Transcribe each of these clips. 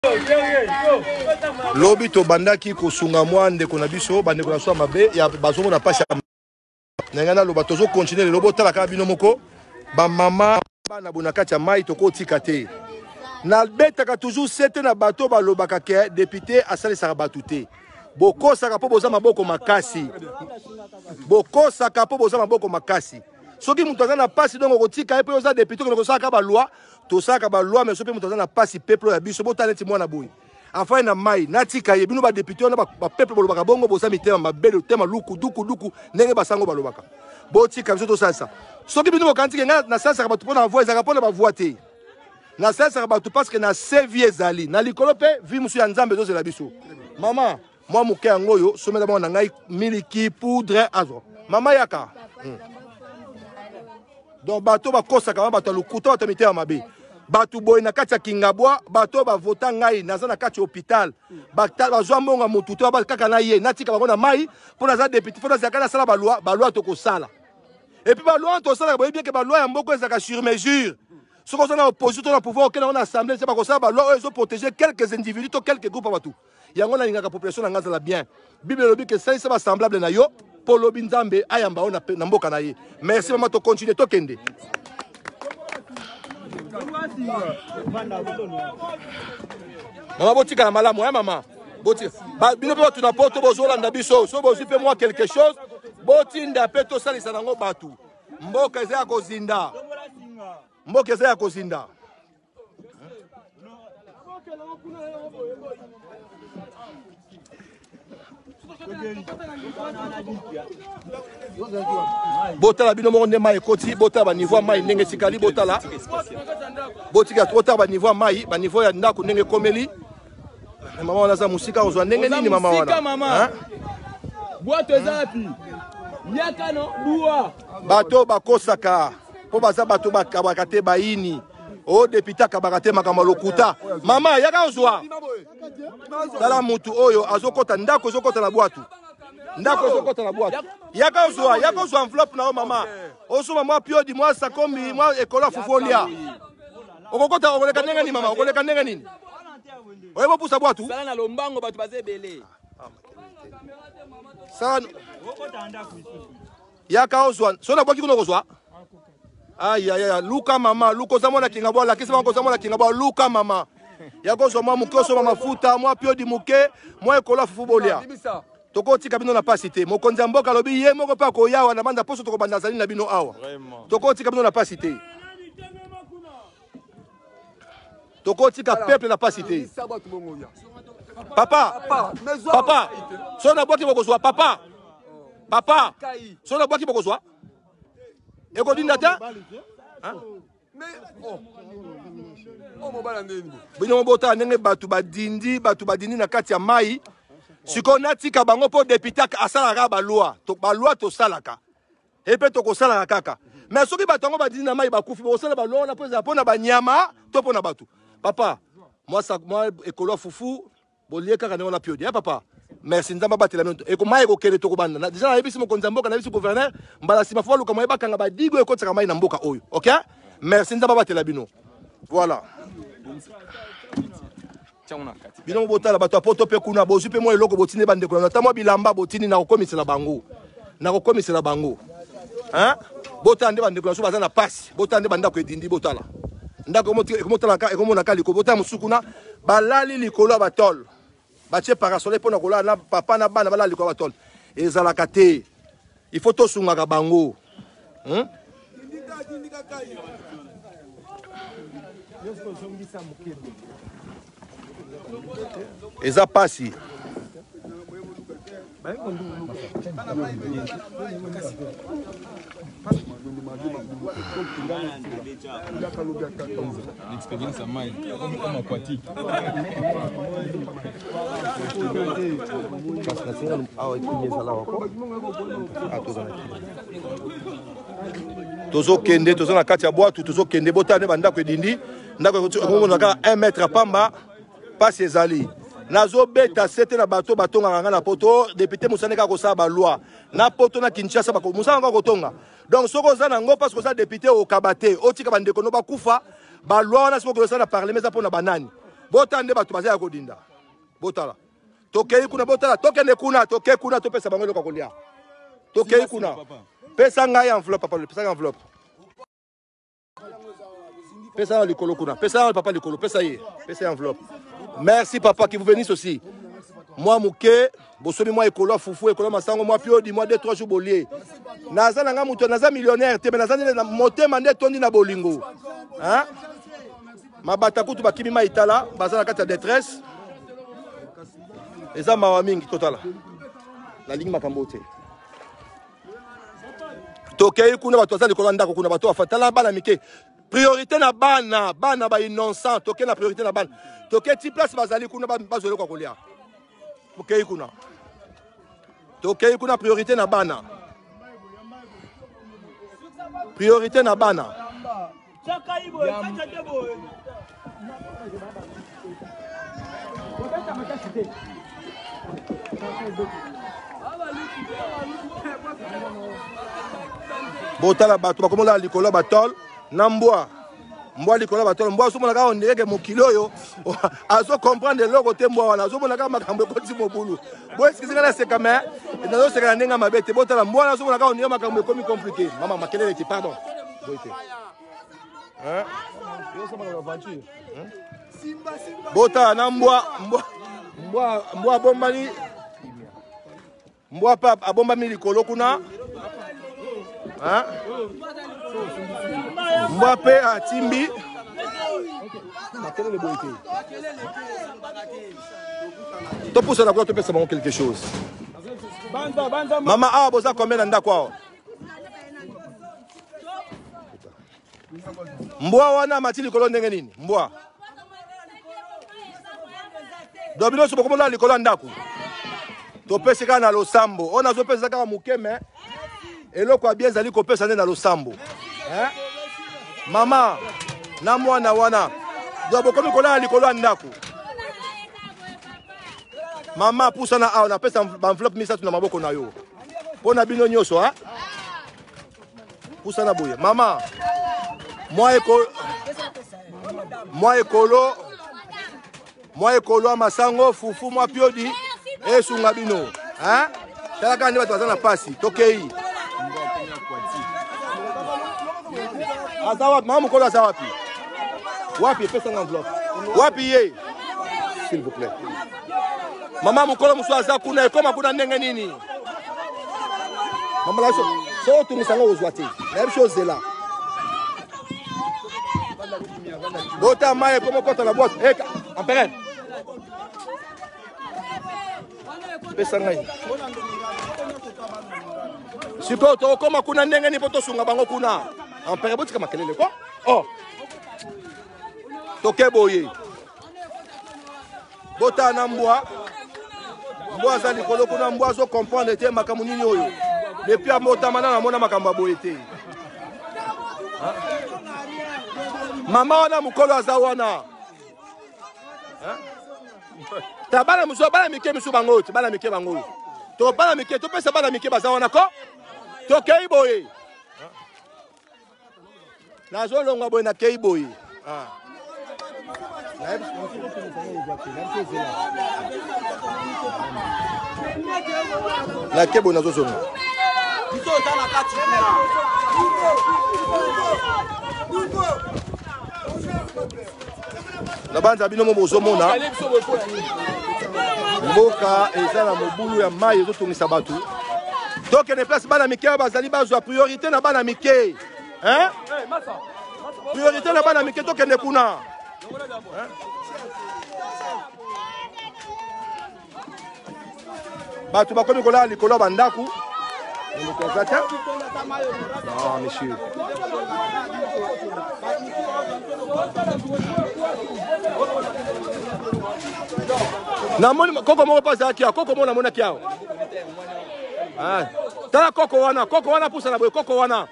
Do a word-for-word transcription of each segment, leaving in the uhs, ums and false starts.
Lobi to bandaki kosunga mwande kona biso bande kona swa mabe ya bazomo na pasha nangana loba tozo continuer le lobo tala ka bino moko ba mama bana bonakati ya mai to ko tika te na betaka toujours sete na bato ba lobaka ke député asali saka batute boko saka po boza maboko makasi boko saka po boza maboko makasi soki mutu aza na pasi donc kotika epe oza député ko saka ba loi to saka ba loi mais soki mutu aza na pasi peuple ya biso botala neti mwana boy enfin na mai natika ye bino ba député na ba peuple bolobaka bongo boza mitema mabele tema luku duku duku ndenge basango balobaka botika biso to sasa soki bino bokantika nga na sasa ka batu pona voix ezaka pona ba voix te na sasa ka batu parce que na sevi ezali na likolo pe vi musu ya nzambe zo zela biso mama moi moke yango yo somela mwana ngai miliki poudre azo mama yaka hmm. Donc bato ba kosa ka bato lukuta bato mitema mabe batu boy na kati ya Kingabwa bato ba vota ngai naza na kati hôpital bakta bazwa mbonga mutu to ba kaka na ye natika bango na mai pona za député pona za kana sala ba loi ba loi to ko sala et puis ba loi to sala ba bien que ba loi ya mboko ezaka sur mesure ce qu'on a opposition to na pouvoir auquel on a assemblée c'est pas comme ça ba loi ils ont protégé quelques individus to quelques groupes batou yango na linga ka population na ngaza la bien bible lobi que ça c'est pas semblable na yo pour lobi nzambe ayamba on na mboka na ye merci maman to continuer to kende. Maman botika na malamu hein maman botika ba bino pe tu na poto bozolanda biso so bozi pe moi quelque chose botinda pe to salisa nango batu mboka eza ya kozinda mboka eza ya kozinda botala bino moko nde mai ekoti botala ba niveau mai ndenge tikali botala botika botala ba niveau mai ba niveau ya ndako ndenge komeli mama wana za musika ozwa ndenge nini mama wana mama boato ezapi yaka no duwa bato bakosaka po baza bato bakabaka te bayini o député kabaka te makambo lokuta mama yaka ozwa tala mutu oyo azokota ndako ezokota na bwatu ndako ezokota na bwatu yaka ozwa yaka ozwa enveloppe na o mama osuma mwa piodi mwa sakombi mwa ekola fufolia okokota okoleka ndenge nini mama okoleka ndenge nini oyebo pusa bwatu sala na lombango batu bazebele sana yaka ozwa sona bwaki kuno kozwa aya aya luka mama luko za mwana Kingabwa la kisa mwana za mwana Kingabwa luka mama yako zo mwa muke so mafuta mwa piodi muke mwa ekola fufolia toko tika bino na pasite mokonza mboka lobi ye moko pa ko yawa na banda poso toko banda zali na bino awa toko tika bino na pasite toko tika peuple na pasite papa papa sona boki boko zwa papa papa sona boki boko zwa eko dinda ta bino bota ndenge batu badindi batu badindi na kati ya mai siko natika bango po député asalaka ba loi to ba loi to salaka epe to ko salaka kaka mais soki batu ngo badindi na mai bakufi bo sala ba loi na pesa pona ba nyama to pona batu papa moi ça moi ekolo fufu bolie kaka na piodi hein papa merci nzamba batela mento eko mai ko kele to ko banda déjà na ebisi mo konzamboka na ebisi gouverneur mbala sima fo luka mai bakanga ba digo eko tsaka mai na mboka oyo OK merci nzamba batela bino voilà bino botala bato apoto pe kuna bozu pe mo eloko botine bande kuna ta mo bilamba botini na kokomisela bango na kokomisela bango hein botande bande kuna so bazana passe botande banda ko edindi botala ndako motala ka ekomona ka liko botala musukuna balali likolo batol batie parasole pona kola na papa na bana balali likolo batol ezala kate il faut to sunga ka bango hein eza pasi l'expérience à maille comme aquatique tozo kende tozo na kati ya bwatu tozo kende botane bandako edindi ndako ekomona kaka un mètre pamba pasi ezali nazo beta sete na bato batonga nganga na poto député musane ka ko sa ba loi na poto na Kinshasa ba ko musana ko tonga donc soko za nango parce que ça député au kabate otika bandeko no bakufa ba loi na soko ça na parlement ça pona banani botande bato bazali kodinda botala tokei kuna botala tokende kuna tokei kuna topesa bango eloko kolia tokei kuna pesa ngai enveloppe papa pesa ngai enveloppe pesa ngai likolo kuna pesa ngai papa likolo pesa ye pesa enveloppe merci papa qui vous bénisse aussi moi muke bosomi moi ekolo fufu ekolo masango moi piodi moi deux trois jours bolier naza nanga muto naza millionnaire te mais naza na motema nde tondi na bolingo hein mabata kutu bakimi maitala baza na kati ya détresse eza mawa mingi totala na lingi makambo te tokei kuna bato baza likolo ndako kuna bato bafatala bana mike priorité na bana bana ba innocent tokei na priorité na bana tokei ti place bazali kuna bazole kwa kolia tokei kuna tokei kuna priorité na bana priorité na bana botala bato bakomola likolo batol na mbwa mbwa likolo batol mbwa azomona kaka ondeke mokili oyo azo comprendre eloko te mbwa wana azomona kaka makambo ekoti mobulu boesikisi nga naseka me nazoseka na ndenge mabe te botala mbwa wana azomona kaka ondeke makambo ekomi compliqué mama makelele ti pardon boye te botala na mbwa mbwa mbwa mbwa abombani mbwa pa abombami likolo kuna mbwa pe atimbi makelele boye te topusana kuna topesa bango quelque chose mama awa boza combien na ndako awa mbwa wana mati likolo ndenge nini mbwa dobino so bokomola likolo ndako topesi kaka na losambo oyo nazopesa kaka moke me eloko ya bien ezali kopesa nde na losambo mama na mwana wana do bokomi kolala likolo ya ndako mama pusana awa napesa baenveloppe misato na maboko na yo mpo na bino nyonso pusana boye mama mwa ekolo mwa ekolo mwa ekolo ya masango fufu mwa piodi esunga bino talaka nde bato baza na pasi tokei aza wapi mama mokolo aza wapi wapi epesanga enveloppe wapi ye s'il vous plaît mama mokolo mosusu aza kuna ekoma kuna ndenge nini mama laso so otungisanga ozwa te nayebi so ozela bota mai ekoma okota na boite eka amperen pesa ngai sikoyo tokoma kuna ndenge nini mpo tosunga bango kuna ampere botika makelele kwa oh toke boye bota na mbwa mbwa aza likolo kuna mbwa azo comprendre te makambo nini oyo depuis amotamana namona makambo ya boye te mama wana mokolo aza wana ta bana mosusu bana mike misu bango oyo bana mike bango oyo to bana mike topesa bana mike baza wana ko tokei boye nazolongwa boye nakei boye nake boye nazozonga na banza bino mo bozomona mboka eza na mobulu ya mai ezotungisa bato tokende place bana mike oyo bazali bazwa priorité na bana mike priorité na bana mike tokende kuna bato bakomi kolala likolo ya bandako moto aza te non monsieur namoni koko moko mpo azalaki awa koko moko namonaki awa tala koko wana koko wana pusana boye koko wana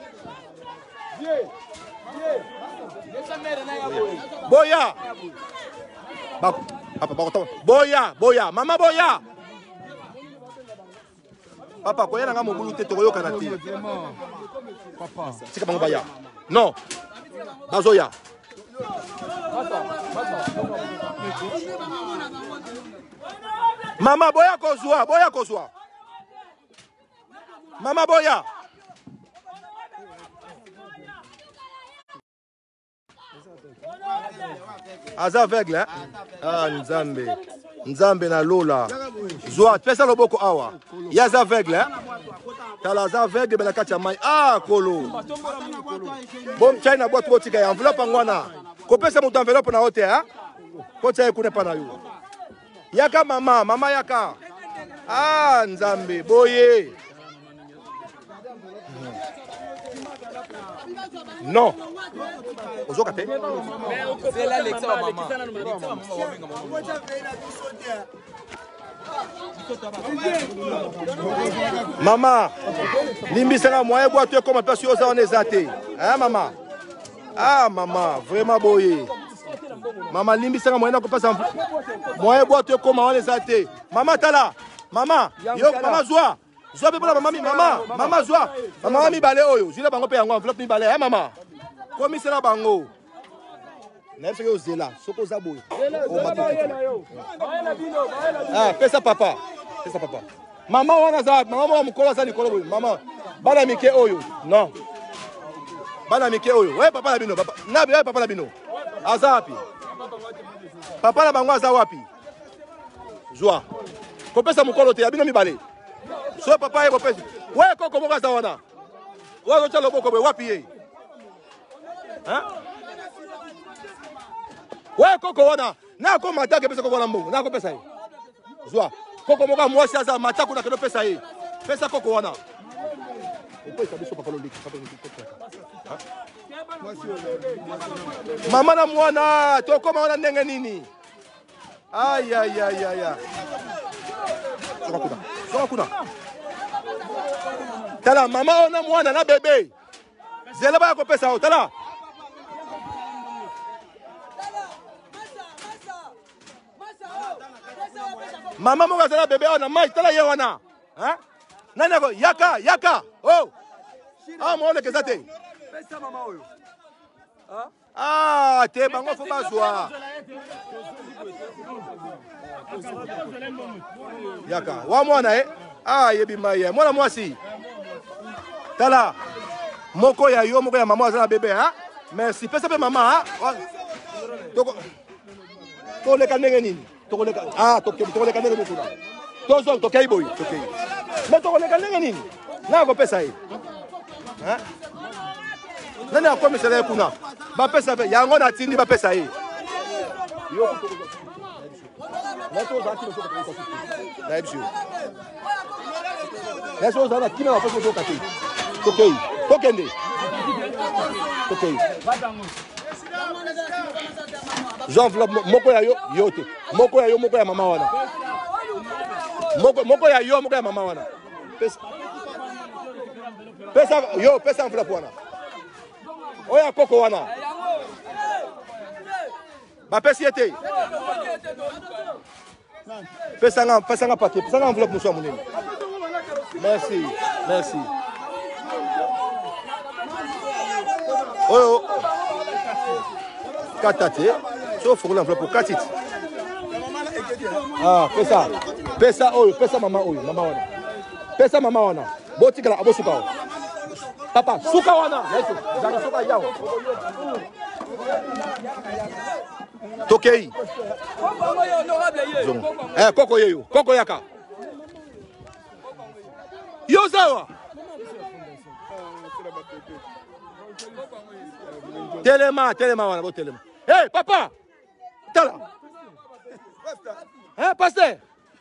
boya boya boya mama boya papa koya nanga mobulu te tokoyokana te tika bango baya non bazoya Mama boya kozwa, boya kozwa. Mama boya. Aza aveugle, hein? Ah, Nzambe. Nzambe na lola. Zwa, pesa loboko awa. Yaza aveugle, hein? Tala aza aveugle bena kacha mai. Ah, kolo. Bom chai na boîte botika ya enveloppe ngwana. Ko pesa mutu enveloppe na hote, hein? Ko chai kune pa na yo. Yaka mama, mama yaka. Ah, Nzambe, boye. Non. Ozokate. C'est là l'exemple maman. Maman, limbisanga moyen boîte tu comme place yoza on ezate. Hein maman? Ah maman, vraiment boye. Maman limbisanga moyen ko passa moyen boîte comme on ezate. Maman tala. Maman, yo maman zoa. Zoa pe maman mi maman, maman zoa. Maman mi balé oyo, jina bango pe yango enveloppe mi balé, hein maman. Komi sera bango. Na feke ozela, soko za boye. Ah, pesa papa. Pesa papa. Maman wana za, maman wa mukolo za nikolo boye. Maman, bana mike oyo. Non. Bana mike oyo. Ouais papa na bino, papa. Na be papa na bino. Aza wapi? Papa na bango aza wapi? Joa. Ko pesa mukolo te ya bino mi balé. So papa ye ko pesa. Ouais koko moko za wana. Wa zo chalo boko boye wapi ye? Hein? Ouais, koko wana. Na ko mata ke pesa koko na mbongo. Na ko pesa ye. Zwa. Koko moka mwasi aza mata kuna ke pesa ye. Pesa koko wana. Opo isabiso papa lo liki, papa lo liki. Mama na mwana, to koma wana ndenge nini? Ay ay ay ay ay. Soka kuna. Soka kuna. Tala mama ona mwana na bebe. Zela ba ko pesa o tala. Mama moka zela bebe ona mai tala ye wana. Hein? Nani ko yaka yaka. Oh. Ah mo le kezate. Pesa mama oyo. Ah, te bango fo bazwa. Yaka, wa mwana eh. Ah, yebi maye. Mwana mwasi. Tala. Moko ya yo, moko ya mama zela bebe, hein? Merci. Pesa pe mama, hein? Toko. To le kanenge nini? Toko le ah, toko toko le kanenge moko na. Tozo to kai boy, to kai. Mais toko le kanenge nini? Na ko pesa ye. Hein? Nani akome sele kuna? Ba pesa pe yango na tindi ba pesa ye. Yo ko toko. Na to za kilo soko ko. Na ebisho. Na so za na kilo na pesa soko kati. To kai. To kende. To kai. J'enveloppe moko ya yo yote. Moko ya yo moko ya mama wana. Moko moko ya yo moko ya mama wana. Pesa. Pesa yo pesa enveloppe wana. Oya koko wana. Ba pesa yete. Pesa nga pesa nga paquet, pesa nga enveloppe muso munene. Merci, merci. Oyo. Katate. So faut l'enveloppe pour katiti. Ah, pesa. Pesa oyo, pesa mama oyo, mama wana. Pesa mama wana. Botika la abosuka o. Papa, suka wana. Yeso, zanga suka yao. Tokei. Eh, koko yeyo, koko yaka. Yozawa. Telema, telema wana, bo telema. Hey, papa. Tala. Hein, pasteur.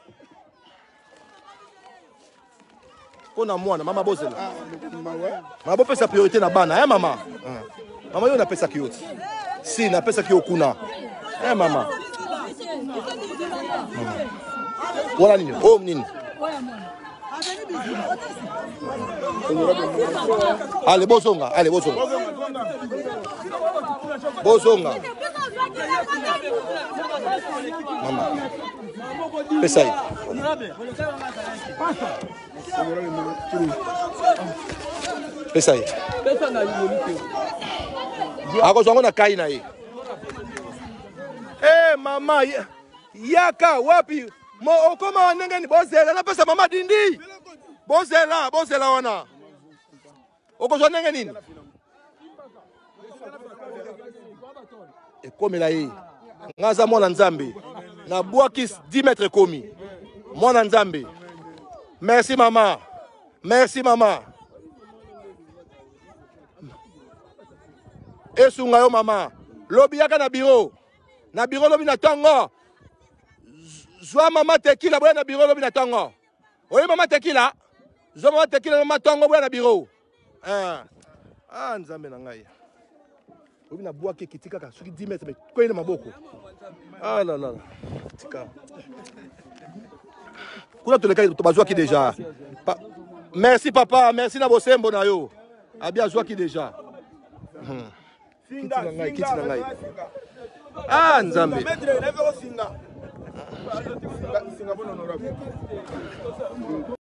Kona mwana, mama bozela. Mama bo pesa priorité na bana, hein mama. Mama yo na pesa kioti. Si na pesa kiyo kuna. Hein mama. Wala nini? Oh nini? Allez, bosonga, allez, bosonga. Bosonga. Mama. Pesa hii. Pesa hii. Ako zongo na kai na hii. Eh mama yaka wapi mo okoma wanenge ni bozela na pesa mama dindi bozela bozela wana okozwa ndenge nini ekomela ye ngaza mwana nzambe na bwaki dix mètres komi mwana nzambe. Merci maman, merci maman. Esunga yo mama lobi yaka na bureau na bureau lobi na tongo zwa mama tekila boya na bureau lobi na tongo oyi mama tekila zwa mama tekila mama tongo boya na bureau ah ah nzambe na ngai lobi na bwaki kitika ka soki dix mètres ko ina maboko ah la la tika kuna toleka to bazwaki déjà pa, merci papa merci na bosembo na yo abia zwaki déjà hmm. Kiti na ngai, kiti na ngai. Ah, nzambe.